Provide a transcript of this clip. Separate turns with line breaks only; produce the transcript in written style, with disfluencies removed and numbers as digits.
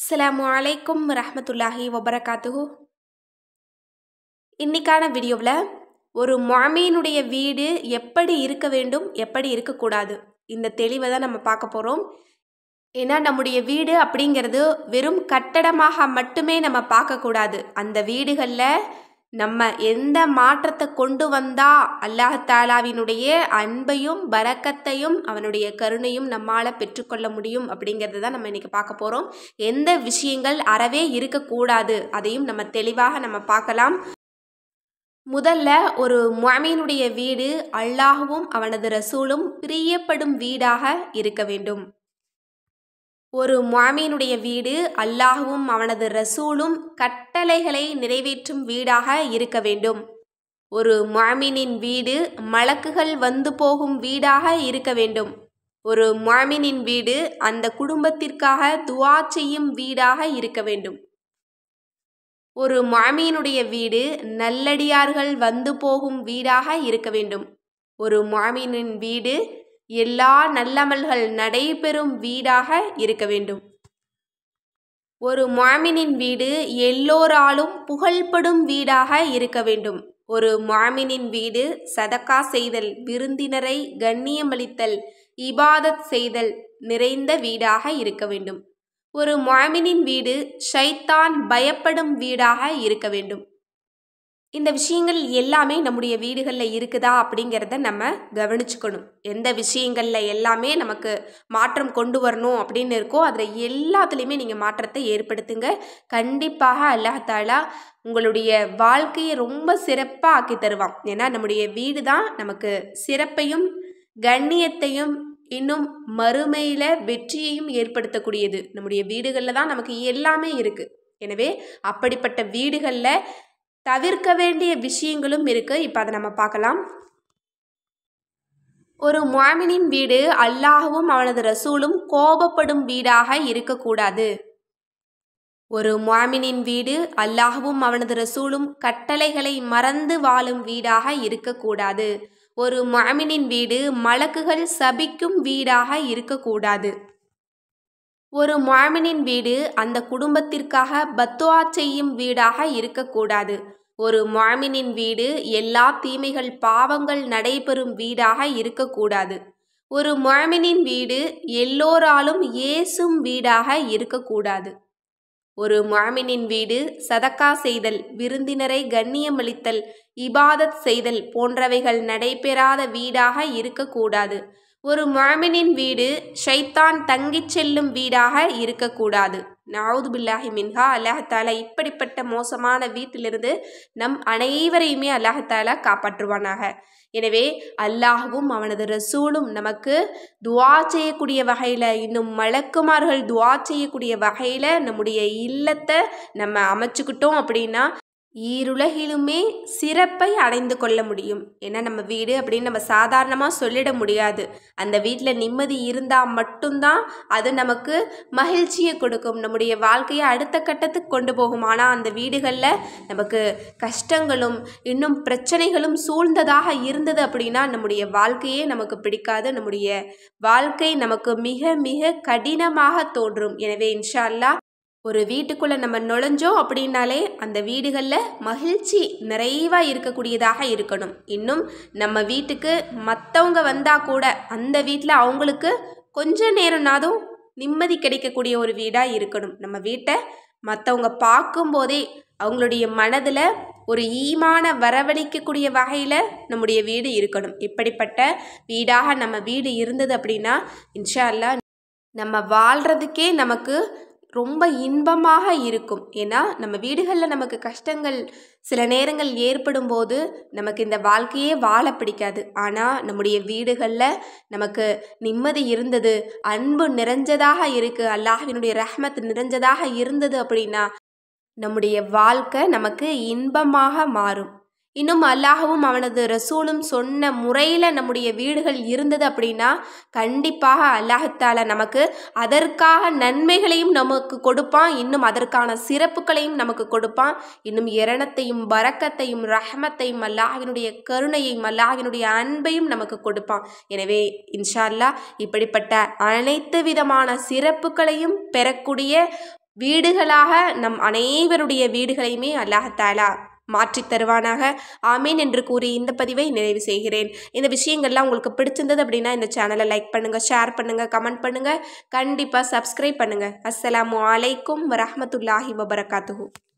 அஸ்ஸலாமு அலைக்கும் வரஹ்மத்துல்லாஹி வபரகாத்துஹு. இன்னைக்கான வீடியோவில் ஒரு முஅமினுடைய வீடு எப்படி இருக்க வேண்டும், எப்படி இருக்கக்கூடாது, இந்த தெளிவை தான் நம்ம பார்க்க போகிறோம். ஏன்னா நம்முடைய வீடு அப்படிங்கிறது வெறும் கட்டடமாக மட்டுமே நம்ம பார்க்கக்கூடாது. அந்த வீடுகளில் நம்ம எந்த மாற்றத்தை கொண்டு வந்தா அல்லாஹ் தாலாவினுடைய அன்பையும் பரக்கத்தையும் அவனுடைய கருணையும் நம்மால் பெற்றுக்கொள்ள முடியும் அப்படிங்கிறது தான் நம்ம இன்றைக்கி பார்க்க போகிறோம். எந்த விஷயங்கள் அறவே இருக்கக்கூடாது அதையும் நம்ம தெளிவாக நம்ம பார்க்கலாம். முதல்ல ஒரு முஅமினுடைய வீடு அல்லாஹ்வும் அவனது ரசூலும் பிரியப்படும் வீடாக இருக்க வேண்டும். ஒரு முஅமினுடைய வீடு அல்லாஹ்வும் அவனது ரசூலும் கட்டளைகளை நிறைவேற்றும் வீடாக இருக்க வேண்டும். ஒரு முஅமினின் வீடு மலக்குகள் வந்து போகும் வீடாக இருக்க வேண்டும். ஒரு முஅமினின் வீடு அந்த குடும்பத்திற்காக துஆ செய்யும் வீடாக இருக்க வேண்டும். ஒரு முஅமினுடைய வீடு நல்லடியார்கள் வந்து போகும் வீடாக இருக்க வேண்டும். ஒரு முஅமினின் வீடு எல்லா நல்லமல்கள் நடைபெறும் வீடாக இருக்க வேண்டும். ஒரு முஅமினின் வீடு எல்லோராலும் புகழ்படும் வீடாக இருக்க வேண்டும். ஒரு முஅமினின் வீடு சதகா செய்தல், விருந்தினரை கண்ணியமளித்தல், இபாதத் செய்தல் நிறைந்த வீடாக இருக்க வேண்டும். ஒரு முஅமினின் வீடு ஷைத்தான் பயப்படும் வீடாக இருக்க வேண்டும். இந்த விஷயங்கள் எல்லாமே நம்முடைய வீடுகளில் இருக்குதா அப்படிங்கிறத நம்ம கவனிச்சுக்கணும். எந்த விஷயங்களில் எல்லாமே நமக்கு மாற்றம் கொண்டு வரணும் அப்படின்னு இருக்கோ அதில் எல்லாத்துலேயுமே நீங்கள் மாற்றத்தை ஏற்படுத்துங்க. கண்டிப்பாக அல்லாஹ் தாலா உங்களுடைய வாழ்க்கையை ரொம்ப சிறப்பாக ஆக்கி தருவான். ஏன்னா நம்முடைய வீடு தான் நமக்கு சிறப்பையும் கண்ணியத்தையும் இன்னும் மறுமையில் வெற்றியையும் ஏற்படுத்தக்கூடியது. நம்முடைய வீடுகளில் தான் நமக்கு எல்லாமே இருக்குது. எனவே அப்படிப்பட்ட வீடுகளில் தவிர்க்க வேண்டிய விஷயங்களும் இருக்குது. இப்போ அதை நம்ம பார்க்கலாம். ஒரு முஅமினின் வீடு அல்லாஹ்வும் அவனது ரசூலும் கோபப்படும் வீடாக இருக்கக்கூடாது. ஒரு முஅமினின் வீடு அல்லாஹ்வும் அவனது ரசூலும் கட்டளைகளை மறந்து வாழும் வீடாக இருக்கக்கூடாது. ஒரு முஅமினின் வீடு மலக்குகள் சபிக்கும் வீடாக இருக்கக்கூடாது. ஒரு முஅமினின் வீடு அந்த குடும்பத்திற்காக பத்துஆ செய்யும் வீடாக இருக்கக்கூடாது. ஒரு முஅமினின் வீடு எல்லா தீமைகள் பாவங்கள் நடைபெறும் வீடாக இருக்கக்கூடாது. ஒரு முஅமினின் வீடு எல்லோராலும் ஏசும் வீடாக இருக்கக்கூடாது. ஒரு முஅமினின் வீடு சதகா செய்தல், விருந்தினரை கண்ணியமளித்தல், இபாதத் செய்தல் போன்றவைகள் நடைபெறாத வீடாக இருக்கக்கூடாது. ஒரு முஅமினின் வீடு ஷைத்தான் தங்கிச் செல்லும் வீடாக இருக்கக்கூடாது. நஅூது பில்லாஹி மின்ஹா. அல்லாஹ் தாலா இப்படிப்பட்ட மோசமான வீட்டிலிருந்து நம் அனைவரையுமே அல்லாஹ் தாலா காப்பாற்றுவானாக. எனவே அல்லாஹ்வும் அவனது ரசூலும் நமக்கு துஆ செய்யக்கூடிய வகையில், இன்னும் மலக்குமார்கள் துஆ செய்யக்கூடிய வகையில் நம்முடைய இல்லத்தை நம்ம அமைச்சுக்கிட்டோம் அப்படின்னா ஈருலகிலுமே சிறப்பை அடைந்து கொள்ள முடியும். ஏன்னா நம்ம வீடு அப்படின்னு நம்ம சாதாரணமாக சொல்லிட முடியாது. அந்த வீட்டில் நிம்மதி இருந்தால் மட்டும்தான் அது நமக்கு மகிழ்ச்சியை கொடுக்கும், நம்முடைய வாழ்க்கையை அடுத்த கட்டத்துக்கு கொண்டு போகும். ஆனால் அந்த வீடுகளில் நமக்கு கஷ்டங்களும் இன்னும் பிரச்சனைகளும் சூழ்ந்ததாக இருந்தது அப்படின்னா நம்முடைய வாழ்க்கையே நமக்கு பிடிக்காது. நம்முடைய வாழ்க்கை நமக்கு மிக மிக கடினமாக தோன்றும். எனவே இன்ஷா அல்லாஹ் ஒரு வீட்டுக்குள்ளே நம்ம நுழைஞ்சோம் அப்படின்னாலே அந்த வீடுகளில் மகிழ்ச்சி நிறைவாக இருக்கக்கூடியதாக இருக்கணும். இன்னும் நம்ம வீட்டுக்கு மற்றவங்க வந்தால் கூட அந்த வீட்டில் அவங்களுக்கு கொஞ்ச நேரம்னாதும் நிம்மதி கிடைக்கக்கூடிய ஒரு வீடாக இருக்கணும். நம்ம வீட்டை மற்றவங்க பார்க்கும்போதே அவங்களுடைய மனதில் ஒரு ஈமான வரவழைக்கக்கூடிய வகையில் நம்முடைய வீடு இருக்கணும். இப்படிப்பட்ட வீடாக நம்ம வீடு இருந்தது அப்படின்னா இன்ஷா அல்லாஹ் நம்ம வாழ்கிறதுக்கே நமக்கு ரொம்ப இன்பமாக இருக்கும். ஏன்னா நம்ம வீடுகளில் நமக்கு கஷ்டங்கள் சில நேரங்கள் ஏற்படும் போது நமக்கு இந்த வாழ்க்கையே வாழ பிடிக்காது. ஆனால் நம்முடைய வீடுகளில் நமக்கு நிம்மதி இருந்தது, அன்பு நிறைஞ்சதாக இருக்குது, அல்லாஹ்வினுடைய ரஹ்மத் நிறைஞ்சதாக இருந்தது அப்படின்னா நம்முடைய வாழ்க்கை நமக்கு இன்பமாக மாறும். இன்னும் அல்லாஹ்வும் அவனது ரசூலும் சொன்ன முறையில் நம்முடைய வீடுகள் இருந்தது அப்படின்னா கண்டிப்பாக அல்லாஹ் தஆலா நமக்கு அதற்காக நன்மைகளையும் நமக்கு கொடுப்பான். இன்னும் அதற்கான சிறப்புகளையும் நமக்கு கொடுப்பான். இன்னும் இரணத்தையும் பரக்கத்தையும் ரஹ்மத்தையும் அல்லாஹ்வினுடைய கருணையையும் அல்லாஹ்வினுடைய அன்பையும் நமக்கு கொடுப்பான். எனவே இன்ஷா அல்லாஹ் இப்படிப்பட்ட அனைத்து விதமான சிறப்புகளையும் பெறக்கூடிய வீடுகளாக நம் அனைவருடைய வீடுகளையுமே அல்லாஹ் தஆலா மாற்றித் தருவானாக. ஆமீன் என்று கூறி இந்த பதிவை நிறைவு செய்கிறேன். இந்த விஷயங்கள்லாம் உங்களுக்கு பிடிச்சிருந்தது அப்படின்னா இந்த சேனலை லைக் பண்ணுங்கள், ஷேர் பண்ணுங்கள், கமெண்ட் பண்ணுங்கள், கண்டிப்பாக சப்ஸ்கிரைப் பண்ணுங்கள். அஸ்ஸலாமு அலைக்கும் வரஹ்மத்துல்லாஹி வபரகாத்துஹு.